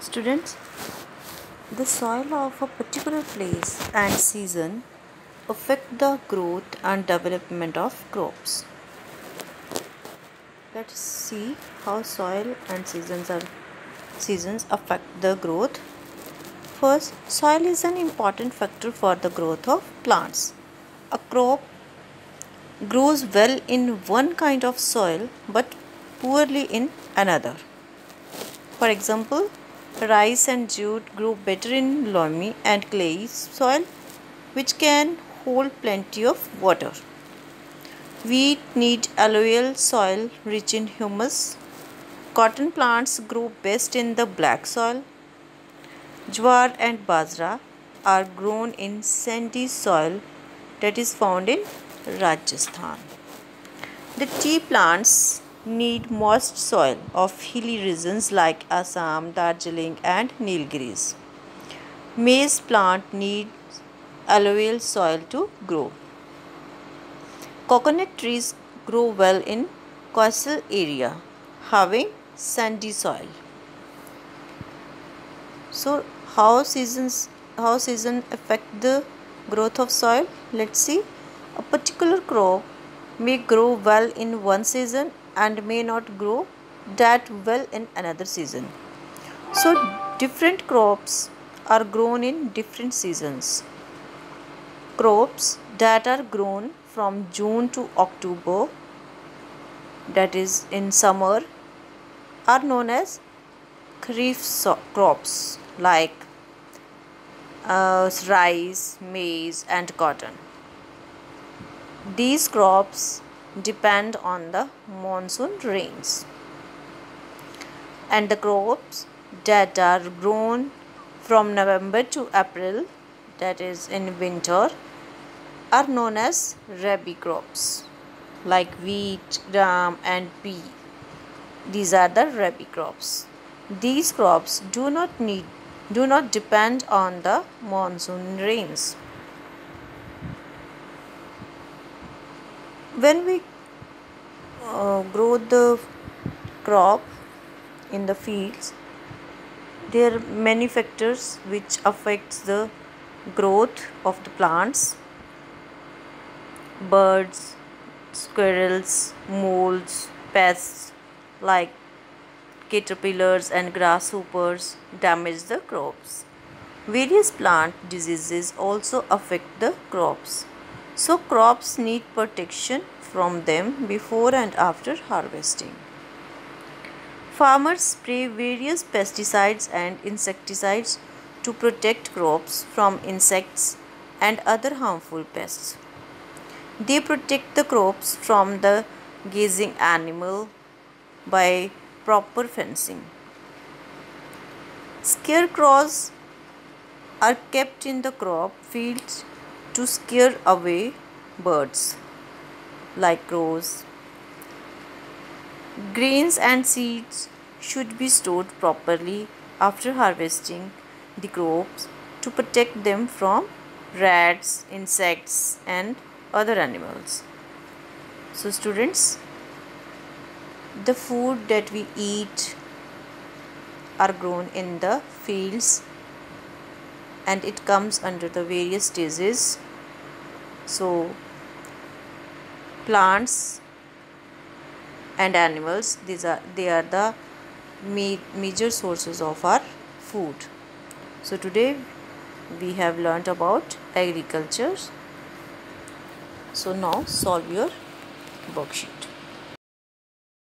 Students, the soil of a particular place and season affect the growth and development of crops. Let's see how soil and seasons affect the growth. First, soil is an important factor for the growth of plants. A crop grows well in one kind of soil but poorly in another. For example, rice and jute grow better in loamy and clayey soil, which can hold plenty of water. Wheat need alluvial soil rich in humus. Cotton plants grow best in the black soil. Jowar and bajra are grown in sandy soil that is found in Rajasthan. The tea plants need moist soil of hilly regions like Assam, Darjeeling and Nilgiris. Maize plant needs alluvial soil to grow. Coconut trees grow well in coastal area having sandy soil. So how season affect the growth of soil? Let's see. A particular crop may grow well in one season and may not grow that well in another season. So different crops are grown in different seasons. Crops that are grown from June to October, that is in summer, are known as kharif crops like rice, maize and cotton. These crops depend on the monsoon rains, and the crops that are grown from November to April, that is in winter, are known as rabi crops like wheat, gram and pea. These are the rabi crops. These crops do not depend on the monsoon rains. When we grow the crop in the fields, there are many factors which affects the growth of the plants. Birds, squirrels, moles, pests like caterpillars and grasshoppers damage the crops. Various plant diseases also affect the crops. So crops need protection from them before and after harvesting. Farmers spray various pesticides and insecticides to protect crops from insects and other harmful pests. They protect the crops from the grazing animal by proper fencing. Scarecrows are kept in the crop fields to scare away birds like crows. Grains and seeds should be stored properly after harvesting the crops to protect them from rats, insects and other animals. So students, the food that we eat are grown in the fields and it comes under the various stages. So plants and animals, they are the major sources of our food. So today we have learnt about agriculture. So now solve your worksheet.